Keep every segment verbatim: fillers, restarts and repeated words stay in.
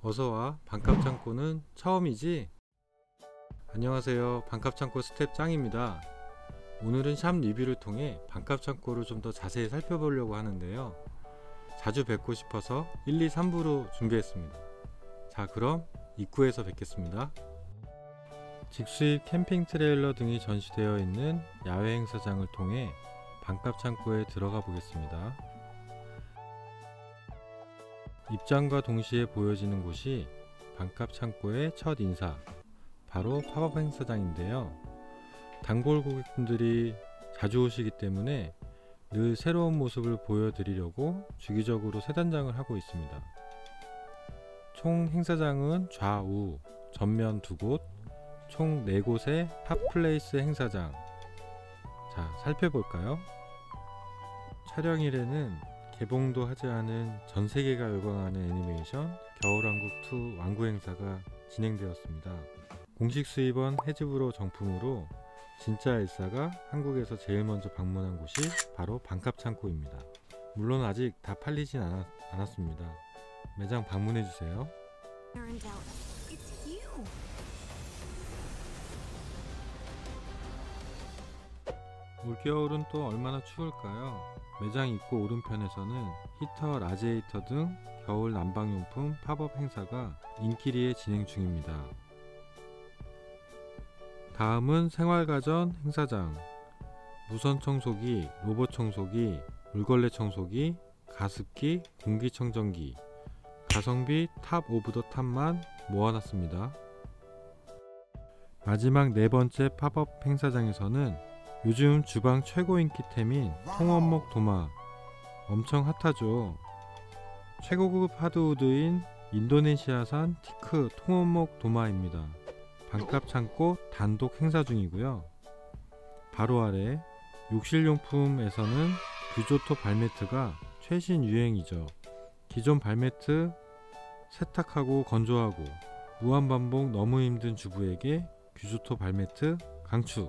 어서와. 반값창고는 처음이지? 안녕하세요, 반값창고 스텝 짱입니다. 오늘은 샵 리뷰를 통해 반값창고를 좀 더 자세히 살펴보려고 하는데요, 자주 뵙고 싶어서 일, 이, 삼 부로 준비했습니다. 자, 그럼 입구에서 뵙겠습니다. 직수입 캠핑 트레일러 등이 전시되어 있는 야외 행사장을 통해 반값창고에 들어가 보겠습니다. 입장과 동시에 보여지는 곳이 반값창고의 첫 인사, 바로 팝업 행사장인데요. 단골 고객분들이 자주 오시기 때문에 늘 새로운 모습을 보여드리려고 주기적으로 새 단장을 하고 있습니다. 총 행사장은 좌우, 전면 두 곳, 총 네 곳의 핫플레이스 행사장. 자, 살펴볼까요? 촬영일에는 개봉도 하지 않은 전세계가 열광하는 애니메이션 겨울왕국 투 완구 행사가 진행되었습니다. 공식 수입원 해즈브로 정품으로 진짜 엘사가 한국에서 제일 먼저 방문한 곳이 바로 반값창고입니다. 물론 아직 다 팔리진 않았, 않았습니다. 매장 방문해주세요. 올겨울은 또 얼마나 추울까요? 매장 입구 오른편에서는 히터, 라지에이터 등 겨울 난방용품 팝업 행사가 인기리에 진행 중입니다. 다음은 생활가전 행사장. 무선 청소기, 로봇 청소기, 물걸레 청소기, 가습기, 공기청정기, 가성비 탑 오브 더 탑만 모아놨습니다. 마지막 네 번째 팝업 행사장에서는 요즘 주방 최고 인기템인 통원목 도마, 엄청 핫하죠. 최고급 하드우드인 인도네시아산 티크 통원목 도마입니다. 반값창고 단독 행사 중이고요. 바로 아래 욕실용품에서는 규조토 발매트가 최신 유행이죠. 기존 발매트 세탁하고 건조하고 무한반복 너무 힘든 주부에게 규조토 발매트 강추.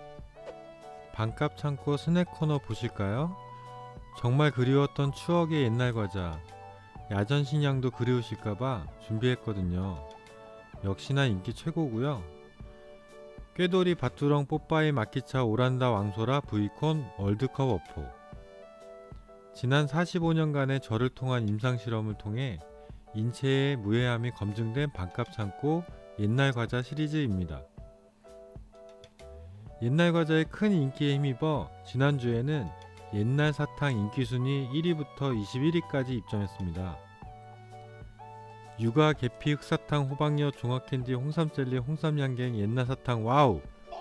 반값창고 스낵 코너 보실까요? 정말 그리웠던 추억의 옛날 과자, 야전신양도 그리우실까봐 준비했거든요. 역시나 인기 최고고요. 꾀돌이 밭두렁 뽀빠이 마키차 오란다 왕소라 브이콘 월드컵 어포. 지난 사십오 년간의 저를 통한 임상실험을 통해 인체의 무해함이 검증된 반값창고 옛날 과자 시리즈입니다. 옛날 과자의 큰 인기에 힘입어 지난주에는 옛날 사탕 인기순위 일 위부터 이십일 위까지 입점했습니다. 육아, 계피, 흑사탕, 호박엿, 종합캔디, 홍삼젤리, 홍삼양갱, 옛날 사탕, 와우!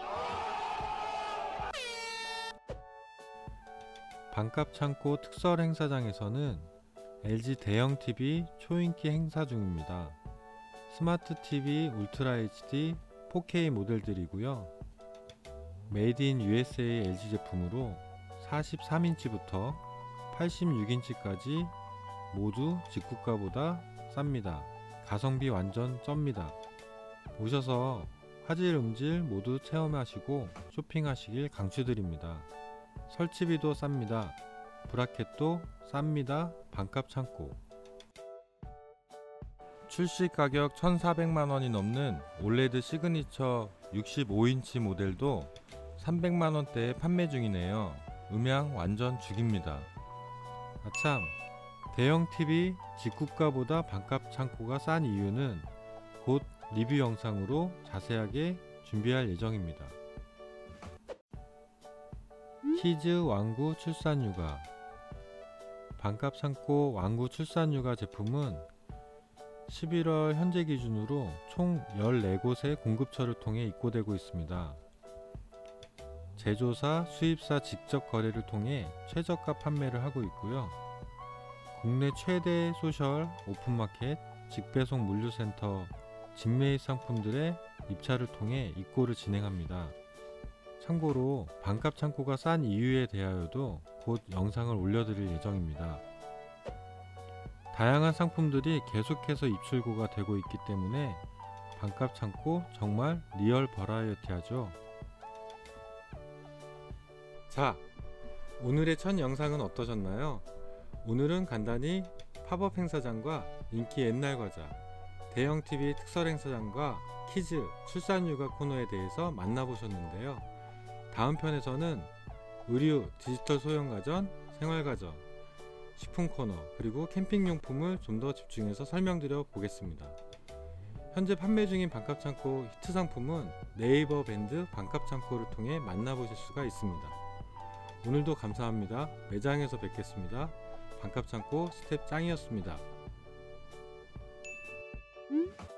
반값창고 특설 행사장에서는 엘지 대형 티비 초인기 행사 중입니다. 스마트 티비 울트라 에이치디 포케이 모델들이고요. 메이드 인 유에스에이 엘지 제품으로 사십삼 인치부터 팔십육 인치까지 모두 직구가보다 쌉니다. 가성비 완전 쩝니다. 오셔서 화질, 음질 모두 체험하시고 쇼핑하시길 강추드립니다. 설치비도 쌉니다. 브라켓도 쌉니다. 반값창고. 출시 가격 천사백만 원이 넘는 올레드 시그니처 육십오 인치 모델도 삼백만 원대에 판매 중이네요. 음향 완전 죽입니다. 아참, 대형 티비 직구가보다 반값창고가 싼 이유는 곧 리뷰 영상으로 자세하게 준비할 예정입니다. 키즈 완구 출산육아. 반값창고 완구 출산육아 제품은 십일월 현재 기준으로 총 열네 곳의 공급처를 통해 입고되고 있습니다. 제조사, 수입사 직접 거래를 통해 최저가 판매를 하고 있고요. 국내 최대 소셜, 오픈마켓, 직배송 물류센터, 직매입 상품들의 입찰을 통해 입고를 진행합니다. 참고로 반값창고가 싼 이유에 대하여도 곧 영상을 올려드릴 예정입니다. 다양한 상품들이 계속해서 입출고가 되고 있기 때문에 반값창고 정말 리얼 버라이어티하죠. 자, 오늘의 첫 영상은 어떠셨나요? 오늘은 간단히 팝업 행사장과 인기 옛날 과자, 대형 티비 특설 행사장과 키즈, 출산육아 코너에 대해서 만나보셨는데요. 다음 편에서는 의류, 디지털 소형가전, 생활가전, 식품 코너, 그리고 캠핑용품을 좀 더 집중해서 설명드려 보겠습니다. 현재 판매 중인 반값창고 히트 상품은 네이버 밴드 반값창고를 통해 만나보실 수가 있습니다. 오늘도 감사합니다. 매장에서 뵙겠습니다. 반값창고 스텝 짱이었습니다. 응?